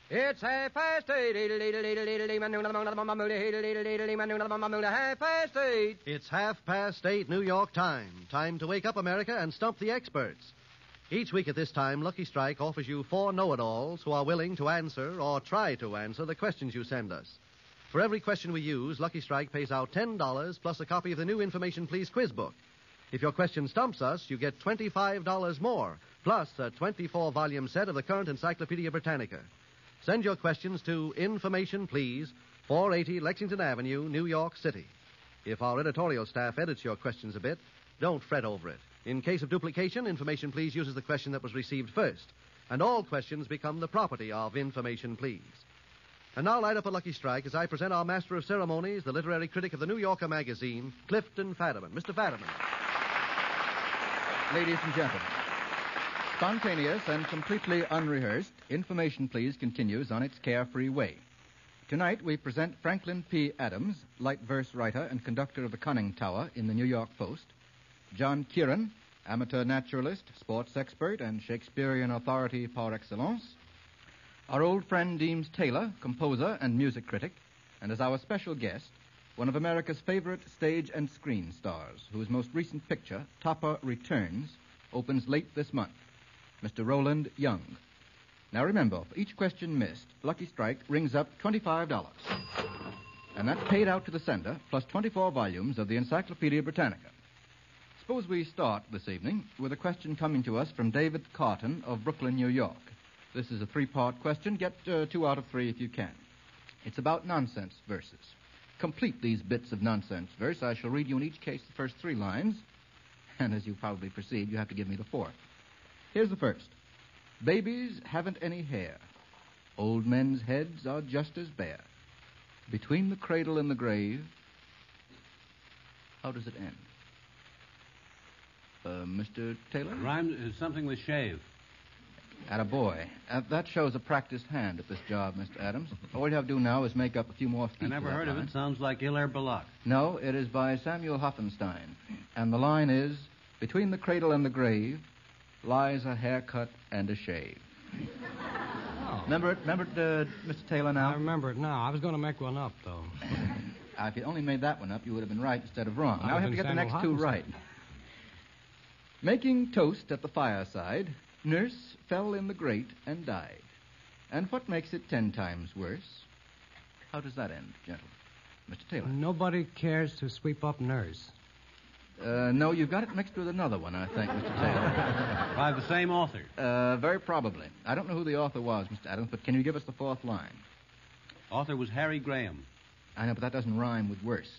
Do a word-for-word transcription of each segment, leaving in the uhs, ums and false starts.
It's half past eight. Half past eight. It's half past eight New York time. Time to wake up, America, and stump the experts. Each week at this time, Lucky Strike offers you four know-it-alls who are willing to answer or try to answer the questions you send us. For every question we use, Lucky Strike pays out ten dollars plus a copy of the new Information Please quiz book. If your question stumps us, you get twenty-five dollars more, plus a twenty-four volume set of the current Encyclopedia Britannica. Send your questions to Information Please, four eighty Lexington Avenue, New York City. If our editorial staff edits your questions a bit, don't fret over it. In case of duplication, Information Please uses the question that was received first, and all questions become the property of Information Please. And now light up a Lucky Strike as I present our master of ceremonies, the literary critic of the New Yorker magazine, Clifton Fadiman. Mister Fadiman. Ladies and gentlemen, spontaneous and completely unrehearsed, Information Please continues on its carefree way. Tonight we present Franklin P. Adams, light verse writer and conductor of the Conning Tower in the New York Post, John Kieran, amateur naturalist, sports expert, and Shakespearean authority par excellence, our old friend Deems Taylor, composer and music critic, and as our special guest, one of America's favorite stage and screen stars, whose most recent picture, Topper Returns, opens late this month, Mister Roland Young. Now remember, for each question missed, Lucky Strike rings up twenty-five dollars. And that's paid out to the sender, plus twenty-four volumes of the Encyclopedia Britannica. Suppose we start this evening with a question coming to us from David Carton of Brooklyn, New York. This is a three-part question. Get uh, two out of three if you can. It's about nonsense verses. Complete these bits of nonsense verse. I shall read you in each case the first three lines, and as you probably perceive, you have to give me the fourth. Here's the first. Babies haven't any hair. Old men's heads are just as bare. Between the cradle and the grave, how does it end? Uh, Mister Taylor? It rhymes uh, something with shave. Attaboy. Uh, that shows a practiced hand at this job, Mister Adams. All you have to do now is make up a few more feet. I never heard of it. Sounds like Hilaire Belloc. No, it is by Samuel Hoffenstein. And the line is, between the cradle and the grave lies a haircut and a shave. Oh. Remember it, remember it, uh, Mister Taylor, now? I remember it now. I was going to make one up, though. uh, if you only made that one up, you would have been right instead of wrong. I now I have to get Samuel the next two right. Making toast at the fireside, nurse fell in the grate and died. And what makes it ten times worse? How does that end, gentlemen? Mister Taylor. Nobody cares to sweep up nurse. Uh, no, you've got it mixed with another one, I think, Mister Taylor. By the same author. Uh, very probably. I don't know who the author was, Mister Adams, but can you give us the fourth line? Author was Harry Graham. I know, but that doesn't rhyme with worse.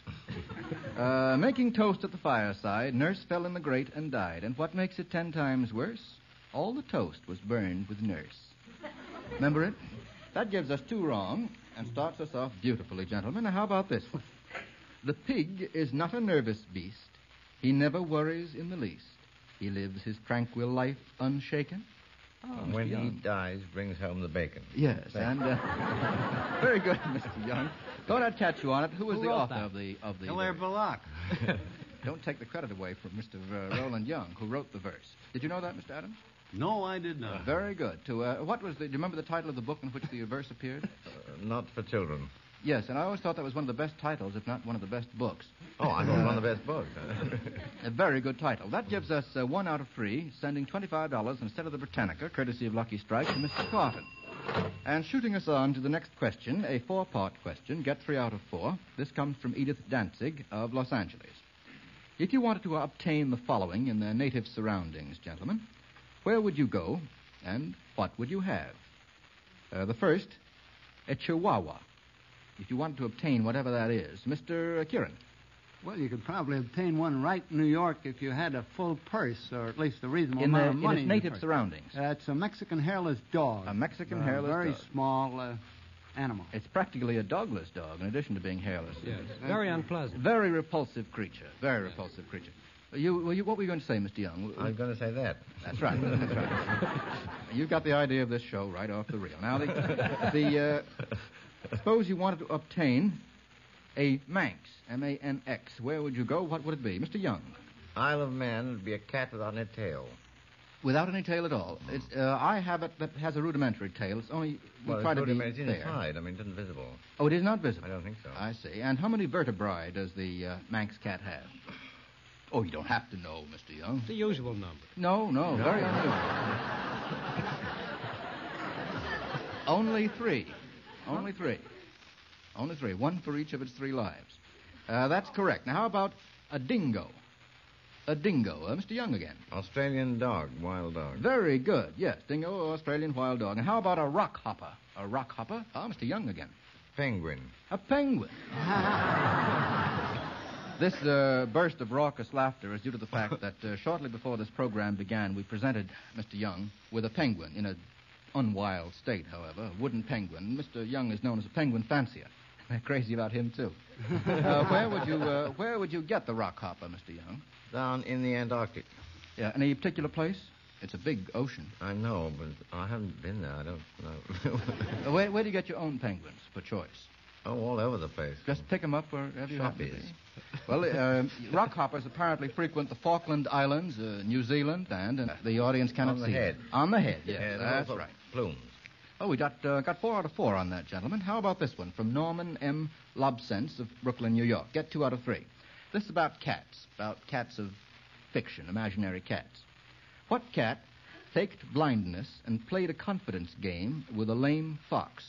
uh, making toast at the fireside, nurse fell in the grate and died. And what makes it ten times worse? All the toast was burned with nurse. Remember it? That gives us two wrong and starts us off beautifully, gentlemen. Now, how about this one? The pig is not a nervous beast. He never worries in the least. He lives his tranquil life unshaken. Oh, when he dies, brings home the bacon. Yes, and uh, very good, Mister Young. Thought I'd catch you on it. Who was Who the wrote author that? of the of the? Hilaire Belloc. Don't take the credit away from Mister Uh, Roland Young, who wrote the verse. Did you know that, Mister Adams? No, I did not. Very good. To uh, what was the? Do you remember the title of the book in which the verse appeared? Uh, not for children. Yes, and I always thought that was one of the best titles, if not one of the best books. Oh, I thought uh, one of the best books. A very good title. That gives us uh, one out of three, sending twenty-five dollars instead of the Britannica, courtesy of Lucky Strike, to Mister Carton. And shooting us on to the next question, a four-part question, get three out of four. This comes from Edith Danzig of Los Angeles. If you wanted to obtain the following in their native surroundings, gentlemen, where would you go and what would you have? Uh, the first, a Chihuahua. If you wanted to obtain whatever that is. Mister Kieran. Well, you could probably obtain one right in New York if you had a full purse, or at least a reasonable in amount the, of money. In its native in surroundings. Uh, it's a Mexican hairless dog. A Mexican uh, hairless very dog. Very small uh, animal. It's practically a dogless dog, in addition to being hairless. Yes, very unpleasant. Very repulsive creature. Very repulsive creature. You, well, you, what were you going to say, Mister Young? I was going to say that. That's right. That's right. You got the idea of this show right off the reel. Now, the, the uh, suppose you wanted to obtain a Manx, M A N X. Where would you go? What would it be? Mister Young. Isle of Man would be a cat without a tail. Without any tail at all. It's, uh, I have it that has a rudimentary tail. It's only we Well, try it's to be rudimentary fair. inside. I mean, it isn't visible. Oh, it is not visible. I don't think so. I see. And how many vertebrae does the uh, Manx cat have? Oh, you don't have to know, Mister Young. The usual number. No, no, No. very unusual. Only three. Only three. Only three. One for each of its three lives. Uh, that's correct. Now, how about a dingo? A dingo. Uh, Mister Young again. Australian dog, wild dog. Very good. Yes, dingo, Australian wild dog. And how about a rock hopper? A rock hopper? Ah, Mister Young again. Penguin. A penguin. This uh, burst of raucous laughter is due to the fact that uh, shortly before this program began, we presented Mister Young with a penguin in a unwild state, however, a wooden penguin. Mister Young is known as a penguin fancier. They're crazy about him, too. uh, where would you uh, where would you get the rock hopper, Mister Young? Down in the Antarctic. Yeah, any particular place? It's a big ocean. I know, but I haven't been there. I don't know. Uh, where, where do you get your own penguins, for choice? Oh, all over the place. Just pick them up wherever you happen to Shoppies. be. Well, uh, rock hoppers apparently frequent the Falkland Islands, uh, New Zealand, and uh, the audience cannot On the see head. it. On the head, yes, Yeah, there's that's also right. Plumes. Oh, we got uh, got four out of four on that, gentlemen. How about this one from Norman M. Lobsense of Brooklyn, New York? Get two out of three. This is about cats, about cats of fiction, imaginary cats. What cat faked blindness and played a confidence game with a lame fox?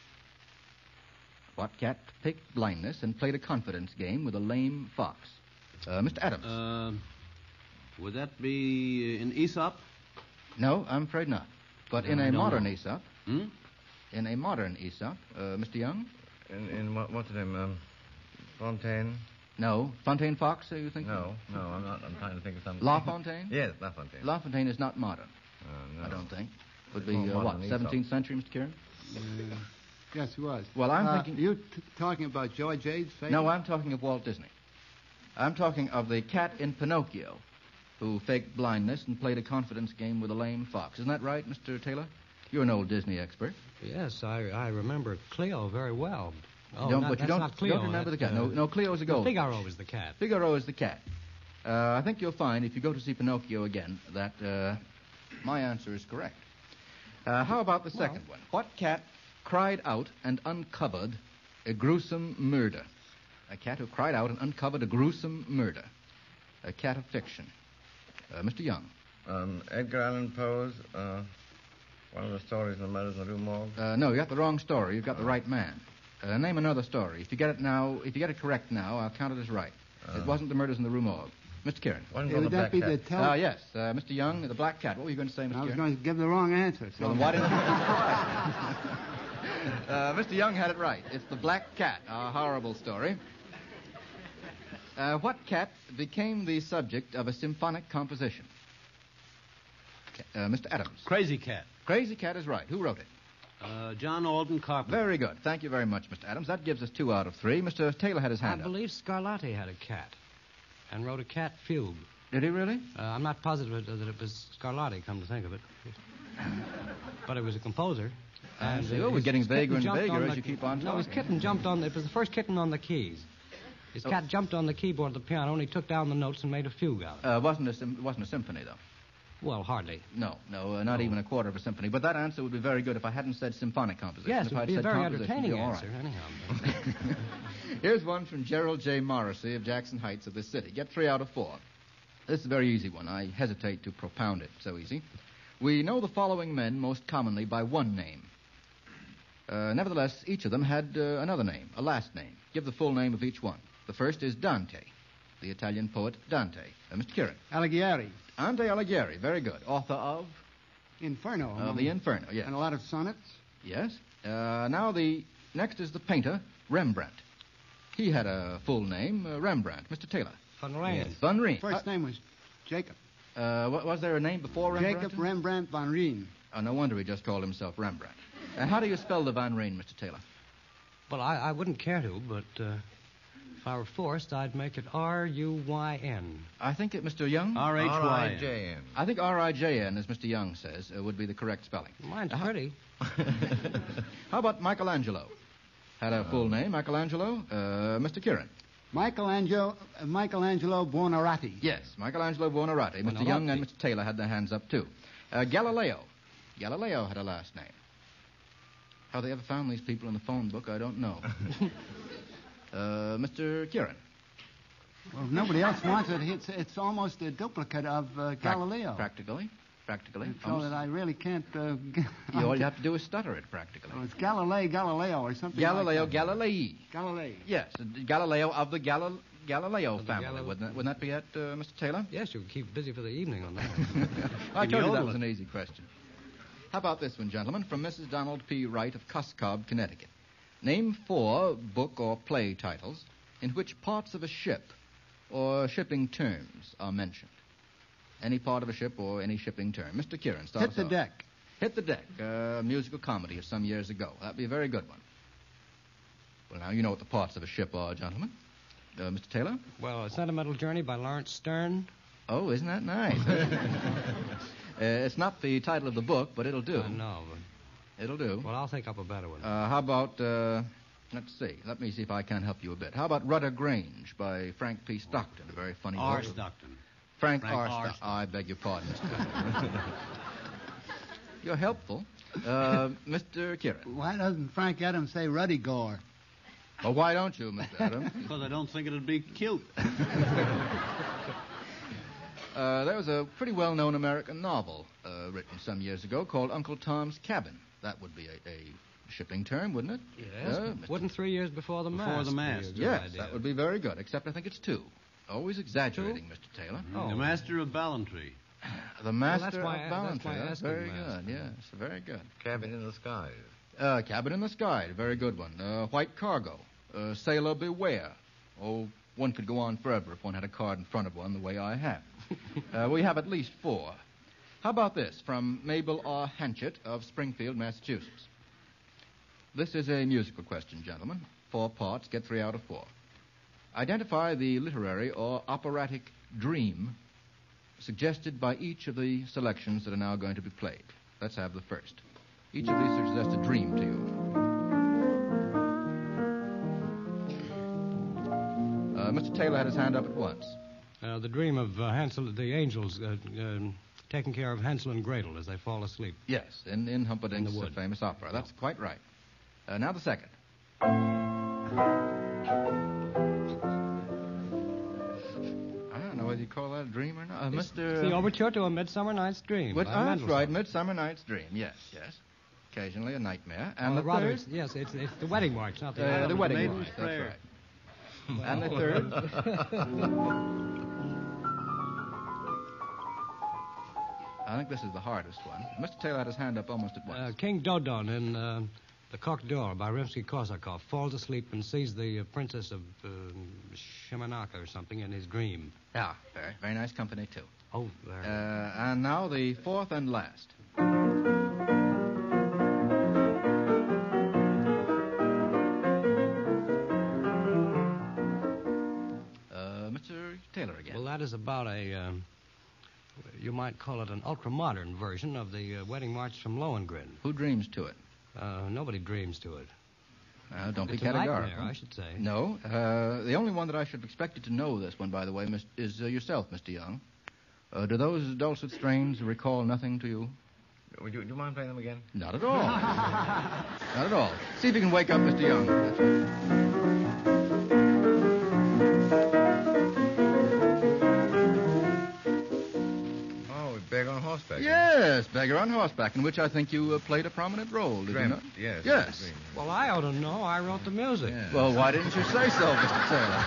What cat faked blindness and played a confidence game with a lame fox? Uh, Mister Adams. Uh, would that be in Aesop? No, I'm afraid not. But in No, I a don't modern know. Aesop, Hmm? in a modern Aesop, uh, Mister Young? In, in what, what's the name? Um, Fontaine? No. Fontaine Fox, are you thinking? No, no, I'm not. I'm trying to think of something. La Fontaine? Yes, La Fontaine. La Fontaine is not modern, Uh, no. I don't think. Would It's be, more uh, what, modern Aesop. seventeenth century, Mister Kieran? Uh, yes, he was. Well, I'm Uh, thinking- You t- talking about George Ade's fate? No, I'm talking of Walt Disney. I'm talking of the cat in Pinocchio who faked blindness and played a confidence game with a lame fox. Isn't that right, Mister Taylor? You're an old Disney expert. Yes, I, I remember Cleo very well. Oh, you don't, not, but you that's don't, not Cleo. don't remember the that's, cat. No, uh, no, Cleo's a gold. Figaro is the cat. Figaro is the cat. Uh, I think you'll find, if you go to see Pinocchio again, that uh, my answer is correct. Uh, how about the second one? What cat cried out and uncovered a gruesome murder? A cat who cried out and uncovered a gruesome murder. A cat of fiction. Uh, Mister Young. Um, Edgar Allan Poe's, uh, one of the stories in the Murders in the Rue Morgue. Uh, no, you got the wrong story. You've got the right man. Uh, name another story. If you get it now, if you get it correct now, I'll count it as right. it wasn't the murders in the Rue Morgue. Mister Kieran. Wasn't Uh, called would the that Black be Cat. the tell? Ah, yes. Uh, Mister Young, the Black Cat. What were you going to say, Mister I was Kieran? going to give the wrong answer. So Well, then why didn't you... uh, Mister Young had it right. It's the Black Cat, a horrible story. Uh, what cat became the subject of a symphonic composition? Uh, Mister Adams. Crazy Cat. Crazy Cat is right. Who wrote it? Uh, John Alden Carpenter. Very good. Thank you very much, Mister Adams. That gives us two out of three. Mister Taylor had his I hand up. believe Scarlatti had a cat and wrote a cat fugue. Did he really? Uh, I'm not positive that it was Scarlatti, come to think of it. But it was a composer. I see. uh, Oh, we're his- getting his vaguer kitten and jumped vaguer on as the- you keep on No, his talking. kitten jumped on... It was the first kitten on the keys. His Oh. cat jumped on the keyboard of the piano and he took down the notes and made a fugue out of it. Uh, wasn't a sim- wasn't a symphony though. Well, hardly. No, no, uh, not even a quarter of a symphony. But that answer would be very good if I hadn't said symphonic composition. Yes, if it would I'd be a said very composition, entertaining it'd be all right. answer, anyhow. Here's one from Gerald J. Morrissey of Jackson Heights of this city. Get three out of four. This is a very easy one. I hesitate to propound it. So easy. We know the following men most commonly by one name. Uh, nevertheless, each of them had uh, another name, a last name. Give the full name of each one. The first is Dante, the Italian poet Dante. Uh, Mister Kieran. Alighieri, Dante Alighieri, very good. Author of Inferno. uh, among- The Inferno, yes. And a lot of sonnets. Yes. Uh, now the next is the painter Rembrandt. He had a full name, uh, Rembrandt. Mister Taylor. Van Rijn. Van Rijn. First name was Jacob. Uh, uh, wa- was there a name before Rembrandt? Jacob Rembrandt van Rijn. Oh, no wonder he just called himself Rembrandt. Uh, how do you spell the Van Rijn, Mister Taylor? Well, I, I wouldn't care to, but uh, if I were forced, I'd make it R U Y N. I think it, Mister Young. R H R Y I N. J N. I think R I J N, as Mister Young says, uh, would be the correct spelling. Mine's Uh, pretty. How about Michelangelo? Had a full name, Michelangelo. Uh, Mister Kieran. Michelangelo, uh, Michelangelo Buonarroti. Yes, Michelangelo Buonarroti. Mister Young and Mister Taylor had their hands up, too. Uh, Galileo. Galileo had a last name. How they ever found these people in the phone book, I don't know. uh, Mister Kieran. Well, if nobody else wants it, it's, it's almost a duplicate of uh, Galileo. Prac- practically. Practically. So Almost. that I really can't... Uh, you, all you have to do is stutter it, practically. Oh, it's Galilei Galileo or something Galileo like that. Galilei. Galilei. Yes, Galileo of the Gal- Galileo Of the family. Gal- wouldn't, that, wouldn't that be it, uh, Mister Taylor? Yes, you keep busy for the evening on that. I told you that was an easy question. How about this one, gentlemen, from Missus Donald P. Wright of Cuscob, Connecticut. Name four book or play titles in which parts of a ship or shipping terms are mentioned. Any part of a ship or any shipping term. Mister Kieran, start Hit us the off. deck. Hit the Deck, a musical comedy of some years ago. That'd be a very good one. Well, now, you know what the parts of a ship are, gentlemen. Uh, Mister Taylor? Well, A Sentimental Journey by Lawrence Stern. Oh, isn't that nice? uh, it's not the title of the book, but it'll do. Uh, no, but... It'll do. Well, I'll think up a better one. Uh, how about, uh, let's see. Let me see if I can help you a bit. How about Rudder Grange by Frank P. Stockton, a very funny R. book. Stockton. Frank, Frank R. R. Stockton. I beg your pardon, Mister You're helpful. Uh, Mister Kieran. Why doesn't Frank Adams say Ruddy Gore? Well, why don't you, Mister Adams? Because I don't think it'd be cute. uh, there was a pretty well-known American novel uh, written some years ago called Uncle Tom's Cabin. That would be a, a shipping term, wouldn't it? Yes. Uh, Wouldn't three years before the Before mast. the be mast. a good Yes, idea? that would be very good, except I think it's two. Always exaggerating, Mister Taylor. Oh. The Master of Ballantree. The Master that's why I- of that's Ballantree. why I That's asked him very last. good, yes, very good. Cabin in the Sky. Uh, Cabin in the Sky, a very good one. Uh, White Cargo. Uh, Sailor Beware. Oh, one could go on forever if one had a card in front of one the way I have. uh, we have at least four. How about this from Mabel R. Hanchett of Springfield, Massachusetts? This is a musical question, gentlemen. Four parts, get three out of four. Identify the literary or operatic dream suggested by each of the selections that are now going to be played. Let's have the first. Each of these suggests a dream to you. Uh, Mister Taylor had his hand up at once. Uh, the dream of uh, Hansel, the angels uh, um, taking care of Hansel and Gretel as they fall asleep. Yes, in, in Humperdinck's In the uh, wood. famous opera. That's quite right. Uh, now the second. I don't know whether you call that a dream or not. Uh, Mister The overture to A Midsummer Night's Dream. What, by oh, that's Mendelssohn. right, Midsummer Night's Dream. Yes, yes. Occasionally a nightmare. And Well, the rather, third, it's, yes, it's, it's the wedding march, not the uh, the the wedding Maiden's march. That's Prayer. right. And the third. I think this is the hardest one. Mister Taylor had his hand up almost at once. Uh, King Dodon in uh, The Coq d'Or by Rimsky-Korsakov falls asleep and sees the uh, princess of uh, Shimanaka or something in his dream. Yeah, very, very nice company, too. Oh, there. Uh, and now the fourth and last. Uh, Mister Taylor again. Well, that is about a, um, you might call it an ultra-modern version of the uh, wedding march from Lohengrin. Who dreams to it? Uh, nobody dreams to it. Uh, don't It's be a categorical. nightmare, I should say. No. Uh, the only one that I should have expected to know this one, by the way, mis- is uh, yourself, Mister Young. Uh, do those dulcet strains recall nothing to you? Would you, do you mind playing them again? Not at all. Not at all. See if you can wake up Mister Young. That's right. Oh, Beggar on Horseback. Yes, Beggar on Horseback, in which I think you uh, played a prominent role, did Dreamt, you not? yes. Yes. Dreamt. Well, I ought to know. I wrote the music. Yeah. Well, why didn't you say so, Mister Taylor?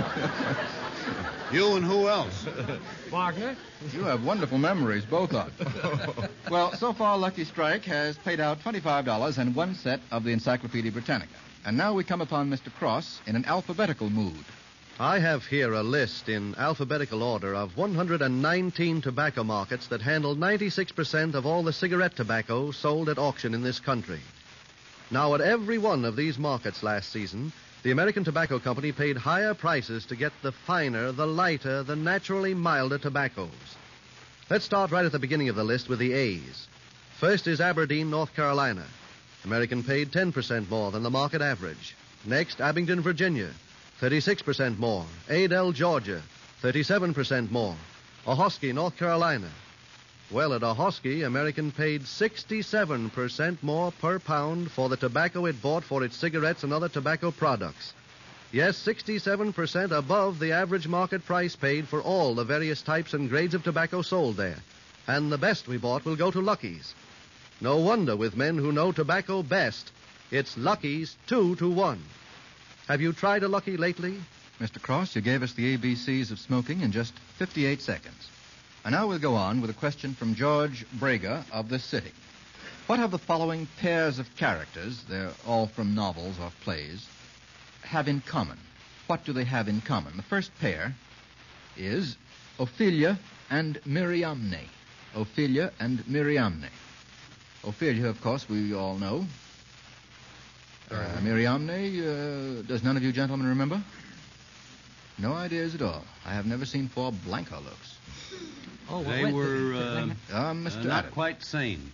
You and who else? Wagner? You have wonderful memories, both of you. Well, so far, Lucky Strike has paid out twenty-five dollars and one set of the Encyclopedia Britannica. And now we come upon Mister Cross in an alphabetical mood. I have here a list in alphabetical order of one hundred nineteen tobacco markets that handle ninety-six percent of all the cigarette tobacco sold at auction in this country. Now, at every one of these markets last season, the American Tobacco Company paid higher prices to get the finer, the lighter, the naturally milder tobaccos. Let's start right at the beginning of the list with the A's. First is Aberdeen, North Carolina. American paid ten percent more than the market average. Next, Abingdon, Virginia. thirty-six percent more. Adel, Georgia, thirty-seven percent more. Ahoskie, North Carolina. Well, at Ahoskie, American paid sixty-seven percent more per pound for the tobacco it bought for its cigarettes and other tobacco products. Yes, sixty-seven percent above the average market price paid for all the various types and grades of tobacco sold there. And the best we bought will go to Lucky's. No wonder with men who know tobacco best, it's Lucky's two to one. Have you tried a Lucky lately? Mister Cross, you gave us the A B Cs of smoking in just fifty-eight seconds. And now we'll go on with a question from George Braga of this city. What have the following pairs of characters, they're all from novels or plays, have in common? What do they have in common? The first pair is Ophelia and Miriamne. Ophelia and Miriamne. Ophelia, of course, we all know. Uh, Miriamne, uh, does none of you gentlemen remember? No ideas at all. I have never seen four blanco looks. Oh, well, They wait, were the- uh, Uh, Mister uh, not Adams. quite sane.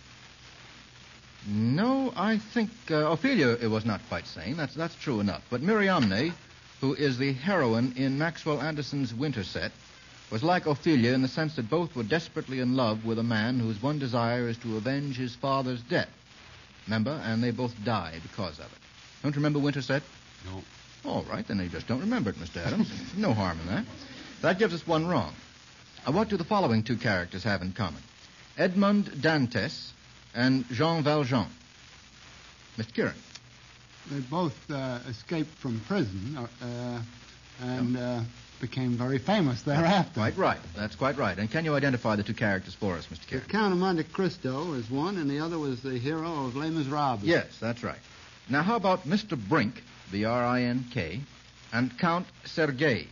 No, I think uh, Ophelia it was not quite sane. That's that's true enough. But Miriamne, who is the heroine in Maxwell Anderson's Winter Set, was like Ophelia in the sense that both were desperately in love with a man whose one desire is to avenge his father's death. Remember? And they both die because of it. Don't you remember Winter Set? No. All right, then you just don't remember it, Mister Adams. No harm in that. That gives us one wrong. Uh, what do the following two characters have in common? Edmond Dantes and Jean Valjean. Mister Kieran. They both uh, escaped from prison uh, and uh, became very famous thereafter. Quite right. That's quite right. And can you identify the two characters for us, Mister The Kieran? Count of Monte Cristo is one, and the other was the hero of Les Miserables. Yes, that's right. Now, how about Mister Brink, B R I N K, and Count Sergei?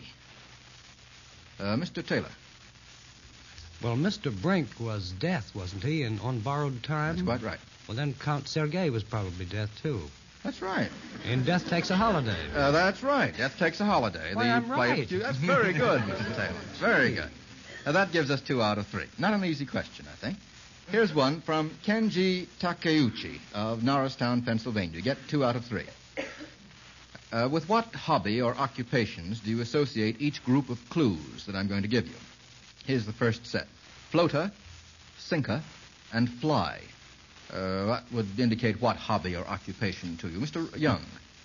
Uh, Mister Taylor. Well, Mister Brink was Death, wasn't he, in On Borrowed Time? That's quite right. Well, then Count Sergei was probably Death, too. That's right. In Death Takes a Holiday. Uh, that's right. Death Takes a Holiday. Why, The I'm play- right. That's very good, Mister Taylor. Very good. Now, that gives us two out of three. Not an easy question, I think. Here's one from Kenji Takeuchi of Norristown, Pennsylvania. You get two out of three. Uh, with what hobby or occupations do you associate each group of clues that I'm going to give you? Here's the first set. Floater, sinker, and fly. Uh, that would indicate what hobby or occupation to you. Mister Young.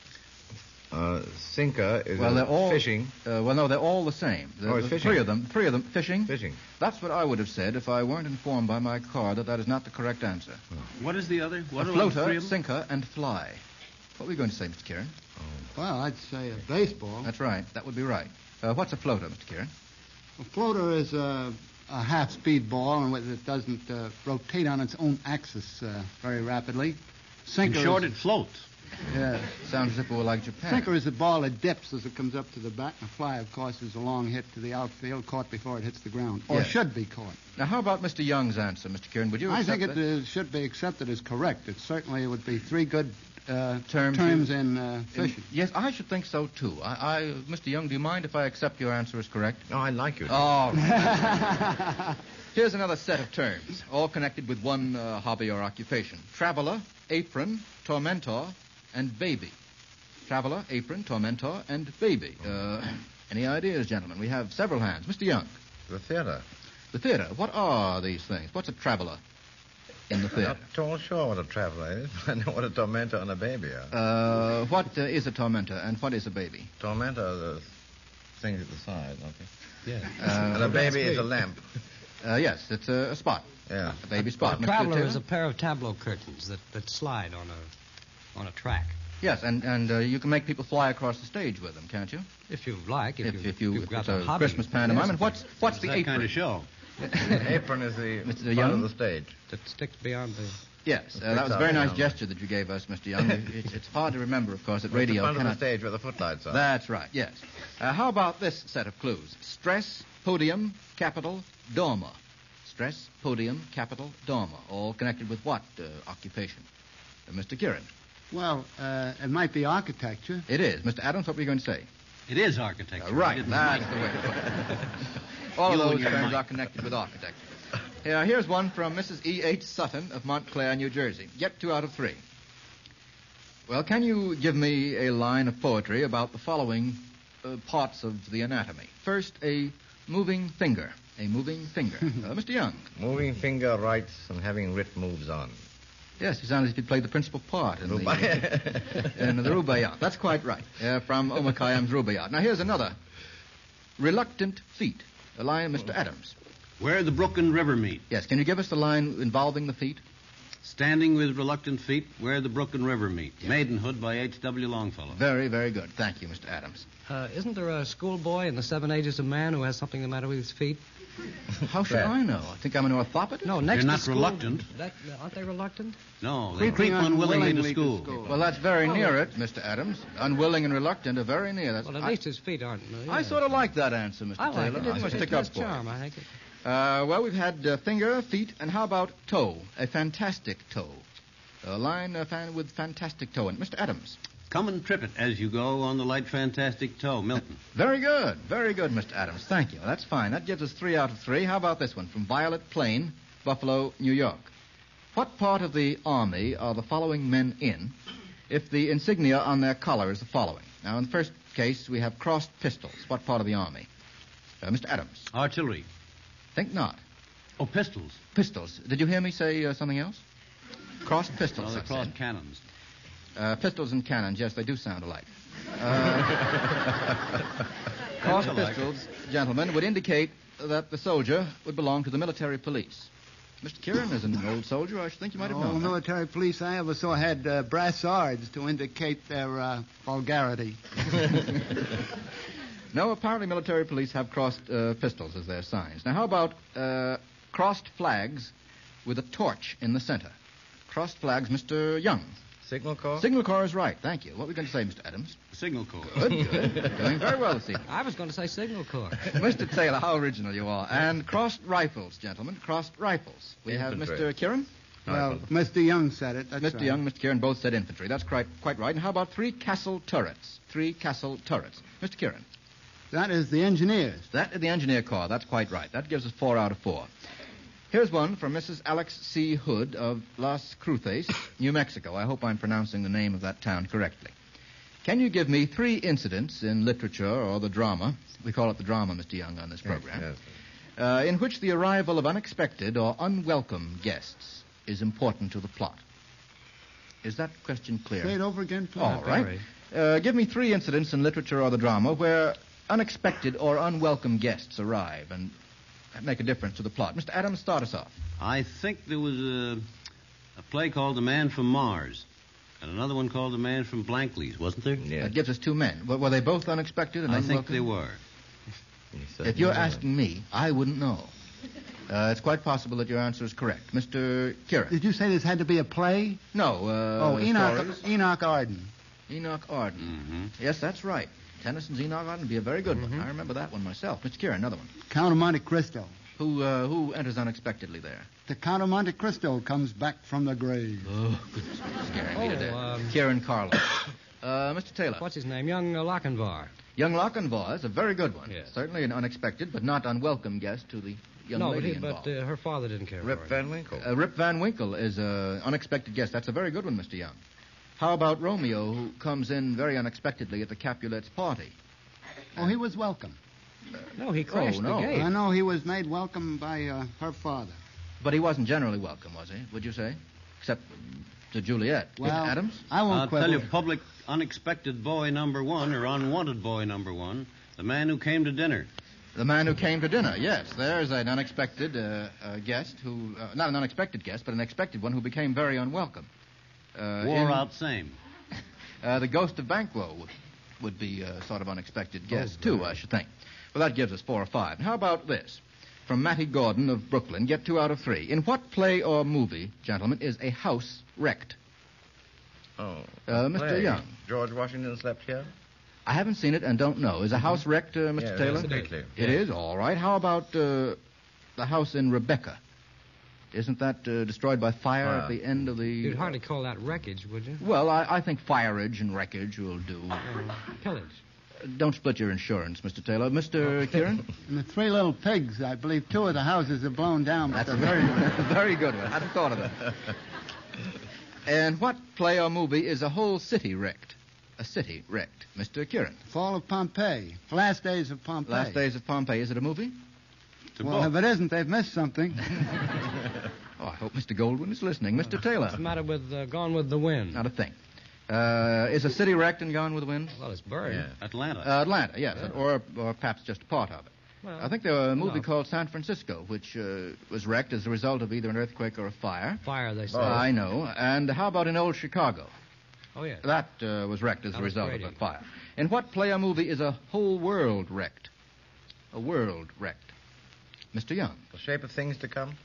Uh, sinker is Well, uh, they're all fishing. Uh, well, no, they're all the same. The, Oh, it's the fishing. Three of them. Three of them. Fishing. Fishing. That's what I would have said if I weren't informed by my card that that is not the correct answer. What is the other? What A are the three floater, of them? sinker, and fly. What were you going to say, Mister Kieran? Well, I'd say a baseball. That's right. That would be right. Uh, what's a floater, Mister Kieran? A floater is a, a half-speed ball, and it doesn't uh, rotate on its own axis uh, very rapidly. In Sinker short, is, it floats. yeah. Sounds as if it were like Japan. Sinker is a ball that dips as it comes up to the bat. And a fly, of course, is a long hit to the outfield, caught before it hits the ground, or Yes. should be caught. Now, how about Mister Young's answer, Mister Kieran? Would you I accept think it that? uh, should be accepted as correct. It certainly would be three good uh, Terms terms, you- in uh, fishing. Yes, I should think so, too. I, I, Mister Young, do you mind if I accept your answer as correct? Oh, I like you. All right. Here's another set of terms, all connected with one uh, hobby or occupation. Traveler, apron, tormentor, and baby. Traveler, apron, tormentor, and baby. Uh, any ideas, gentlemen? We have several hands. Mister Young, The theater. the theater. What are these things? What's a traveler in the I'm theater? not at all sure what a traveler is, but I know what a tormentor and a baby are. Uh, what uh, is a tormentor, and what is a baby? Tormentor are the things at the side, okay? Yeah. Uh, and a baby is a lamp. Uh, yes, it's a, a spot. Yeah. A baby spot. A Mister traveler Taylor? is a pair of tableau curtains that, that slide on a on a track. Yes, and, and uh, you can make people fly across the stage with them, can't you? If you like, if, If, you, if you, you've if got it's a, a hobby. Christmas pantomime. And what's what's the that apron? kind of show. Apron is the Mister front Young? of the stage. that sticks beyond the. Yes, uh, It's that was a very out nice down. gesture that you gave us, Mister Young. it's, it's hard to remember, of course, at It's the radio. front of the cannot- stage where the footlights are. That's right. Yes. Uh, how about this set of clues? Stress, podium, capital, dormer. Stress, podium, capital, dormer. All connected with what uh, occupation? Uh, Mister Kieran. Well, uh, it might be architecture. It is. Mister Adams, what were you going to say? It is architecture. Uh, right. It is That's nice. the way to put it. All of You and those your terms mic. are connected with architecture. Here, here's one from Missus E H. Sutton of Montclair, New Jersey. Get two out of three. Well, can you give me a line of poetry about the following uh, parts of the anatomy. First, a moving finger. A moving finger. uh, Mister Young. Moving finger writes and having writ moves on. Yes, you sound as if you played the principal part in the, in the Rubaiyat. That's quite right. Uh, from Omar Khayyam's Rubaiyat. Now, here's another. Reluctant feet. A line, Mister Adams. Where the brook and river meet. Yes, can you give us the line involving the feet? Standing with reluctant feet where the brook and river meet. Yeah. Maidenhood by H W Longfellow. Very, very good. Thank you, Mister Adams. Uh, isn't there a schoolboy in the Seven Ages of Man who has something the matter with his feet? How should Right. I know? I think I'm an orthopedist. No, next You're to not school- reluctant. That, aren't they reluctant? No, they Creeping creep unwillingly, unwillingly to to school. school. Well, that's very near it, Mister Adams. Unwilling and reluctant are very near. That's, Well, at I, least his feet aren't. Uh, I yeah. sort of like that answer, Mister I like Taylor. it. I It's, must it stick has up for it. charm, I think. It. Uh, well, we've had uh, finger, feet, and how about toe? A fantastic toe. A line uh, fan with fantastic toe. And Mister Adams. Come and trip it as you go on the light fantastic toe. Milton. Very good. Very good, Mister Adams. Thank you. That's fine. That gives us three out of three. How about this one? From Violet Plain, Buffalo, New York. What part of the Army are the following men in if the insignia on their collar is the following? Now, in the first case, we have crossed pistols. What part of the Army? Uh, Mister Adams. Artillery. Think not. Oh, pistols. Pistols. Did you hear me say uh, something else? Crossed pistols. Oh, they're I crossed said. cannons. Uh, pistols and cannons, yes, they do sound alike. Uh, crossed pistols, gentlemen, would indicate that the soldier would belong to the military police. Mister Kieran is an old soldier. I should think you might have All known that. military police I ever saw had uh, brassards to indicate their uh, vulgarity. No, apparently military police have crossed uh, pistols as their signs. Now, how about uh, crossed flags with a torch in the center? Crossed flags, Mister Young. Signal corps? Signal Corps is right. Thank you. What were we going to say, Mister Adams? Signal corps. Good, good. Doing very well this evening. I was going to say signal corps. Mister Taylor, how original you are. And crossed rifles, gentlemen. Crossed rifles. We have Infantry. Mister Kieran. Well, Mister Young said it. That's Mister right. Young, Mister Kieran both said infantry. That's quite, quite right. And how about three castle turrets? Three castle turrets. Mister Kieran. That is the engineers. That is the engineer corps. That's quite right. That gives us four out of four. Here's one from Missus Alex C. Hood of Las Cruces, New Mexico. I hope I'm pronouncing the name of that town correctly. Can you give me three incidents in literature or the drama, we call it the drama, Mister Young, on this program, Yes. uh, in which the arrival of unexpected or unwelcome guests is important to the plot? Is that question clear? Say it over again, please. All right. Uh, give me three incidents in literature or the drama where unexpected or unwelcome guests arrive and make a difference to the plot. Mister Adams, start us off. I think there was a, a play called The Man from Mars, and another one called The Man from Blankley's, wasn't there? Yes. That gives us two men. Were, were they both unexpected and I unwelcome? think they were. He If you're certainly asking me, I wouldn't know. Uh, it's quite possible that your answer is correct. Mister Kieran. Did you say this had to be a play? No. Uh, oh, Enoch, stories. Enoch Arden. Enoch Arden. Mm-hmm. Yes, that's right. Tennyson's Enoch Arden would be a very good Mm-hmm. one. I remember that one myself. Mister Kieran, another one. Count of Monte Cristo. Who uh, who enters unexpectedly there? The Count of Monte Cristo comes back from the grave. Oh, goodness, scaring me to Oh, death. um, Kieran Carlos. uh, Mister Taylor. What's his name? Young uh, Lochinvar. Young Lochinvar is a very good one. Yes. Certainly an unexpected but not unwelcome guest to the young no, but, lady he, but involved. uh, her father didn't care Rip for it. Van Winkle. Uh, Rip Van Winkle is an unexpected guest. That's a very good one, Mister Young. How about Romeo, who comes in very unexpectedly at the Capulets' party? Oh, he was welcome. No, he crashed Oh, no. the gate. I know he was made welcome by uh, her father. But he wasn't generally welcome, was he? Would you say? Except to Juliet. Well, Mister Adams? I won't I'll quibble. tell you, public unexpected boy number one, or unwanted boy number one, the man who came to dinner. The man who came to dinner, yes. There's an unexpected uh, uh, guest who, uh, not an unexpected guest, but an expected one who became very unwelcome. Uh, Wore in- out same. Uh, the ghost of Banquo would, would be a sort of unexpected guest, Oh, too, very. I should think. Well, that gives us four or five. And how about this? From Matty Gordon of Brooklyn, get two out of three. In what play or movie, gentlemen, is a house wrecked? Oh. Uh, Mister play. Young. George Washington slept here? I haven't seen it and don't know. Is a house wrecked, uh, Mister Yes, Taylor? absolutely. It is? All right. How about uh, the house in Rebecca? Isn't that uh, destroyed by fire Fire. at the end of the... You'd hardly call that wreckage, would you? Well, I, I think fireage and wreckage will do. Uh, pillage. Don't split your insurance, Mister Taylor. Mister Kieran? And the Three Little Pigs, I believe two of the houses are blown down. But That's a the very, very good one. I hadn't thought of that. And what play or movie is a whole city wrecked? A a city wrecked? Mister Kieran. Fall of Pompeii. Last days of Pompeii. Last Days of Pompeii. Is it a movie? Well, if it isn't, they've missed something. Oh, I hope Mister Goldwyn is listening. Mister Taylor. What's the matter with uh, Gone with the Wind? Not a thing. Uh, is a city wrecked and Gone with the Wind? Well, it's buried. Yeah. Atlanta. Uh, Atlanta, yes, Yeah. or or perhaps just a part of it. Well, I think there was a movie no. called San Francisco, which uh, was wrecked as a result of either an earthquake or a fire. Fire, they say. Uh, I know. And how about in old Chicago? Oh, yeah. That uh, was wrecked as That a was result great, of a yeah. fire. In what play or movie is a whole world wrecked? A world wrecked. Mister Young. The Shape of Things to Come?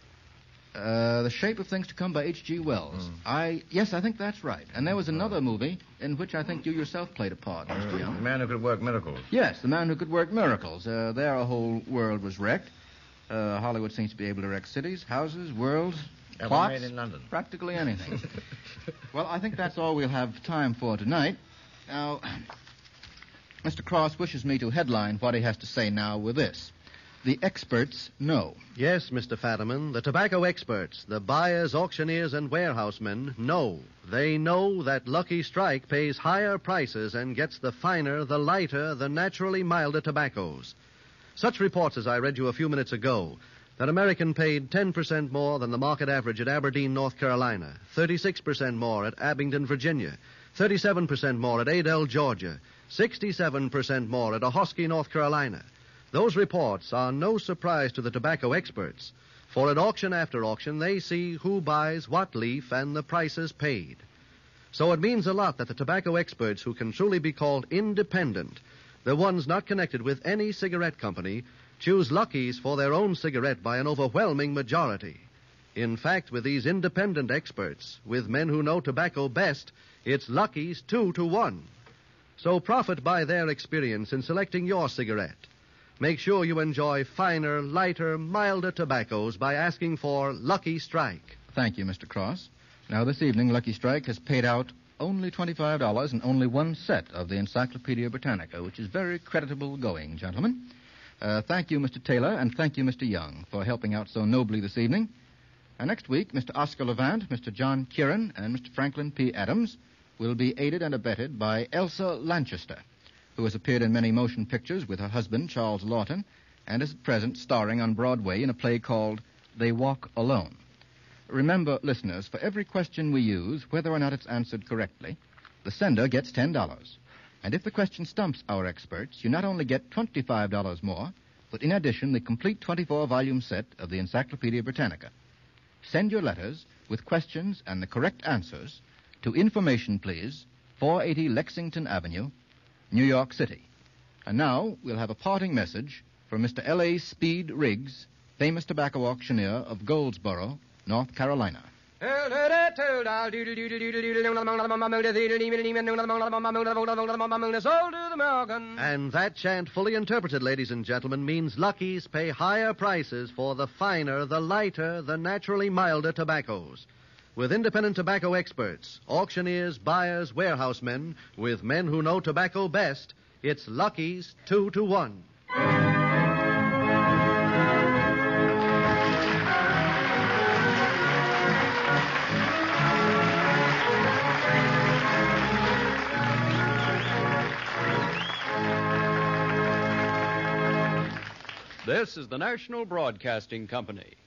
Uh, The Shape of Things to Come by H G Wells. Mm. I Yes, I think that's right. And there was another movie in which I think you yourself played a part, Mister Uh, the Young. Man Who Could Work Miracles. Yes, The Man Who Could Work Miracles. Uh, there a whole world was wrecked. Uh, Hollywood seems to be able to wreck cities, houses, worlds, Ever plots, made in London. practically anything. Well, I think that's all we'll have time for tonight. Now, Mister Cross wishes me to headline what he has to say now with this. The experts know. Yes, Mister Fadiman, the tobacco experts, the buyers, auctioneers, and warehousemen know. They know that Lucky Strike pays higher prices and gets the finer, the lighter, the naturally milder tobaccos. Such reports as I read you a few minutes ago, that American paid ten percent more than the market average at Aberdeen, North Carolina, thirty-six percent more at Abingdon, Virginia, thirty-seven percent more at Adel, Georgia, sixty-seven percent more at Ahoskie, North Carolina. Those reports are no surprise to the tobacco experts, for at auction after auction they see who buys what leaf and the prices paid. So it means a lot that the tobacco experts who can truly be called independent, the ones not connected with any cigarette company, choose Lucky's for their own cigarette by an overwhelming majority. In fact, with these independent experts, with men who know tobacco best, it's Lucky's two to one. So profit by their experience in selecting your cigarette. Make sure you enjoy finer, lighter, milder tobaccos by asking for Lucky Strike. Thank you, Mister Cross. Now, this evening, Lucky Strike has paid out only twenty-five dollars and only one set of the Encyclopedia Britannica, which is very creditable going, gentlemen. Uh, thank you, Mister Taylor, and thank you, Mister Young, for helping out so nobly this evening. And next week, Mister Oscar Levant, Mister John Kieran, and Mister Franklin P. Adams will be aided and abetted by Elsa Lanchester, who has appeared in many motion pictures with her husband, Charles Lawton, and is at present starring on Broadway in a play called They Walk Alone. Remember, listeners, for every question we use, whether or not it's answered correctly, the sender gets ten dollars. And if the question stumps our experts, you not only get twenty-five dollars more, but in addition, the complete twenty-four volume set of the Encyclopedia Britannica. Send your letters with questions and the correct answers to Information, please, four eighty Lexington Avenue, New York City. And now we'll have a parting message from Mister L A. Speed Riggs, famous tobacco auctioneer of Goldsboro, North Carolina. And that chant, fully interpreted, ladies and gentlemen, means Lucky's pay higher prices for the finer, the lighter, the naturally milder tobaccos. With independent tobacco experts, auctioneers, buyers, warehousemen, with men who know tobacco best, it's Lucky's two to one. This is the National Broadcasting Company.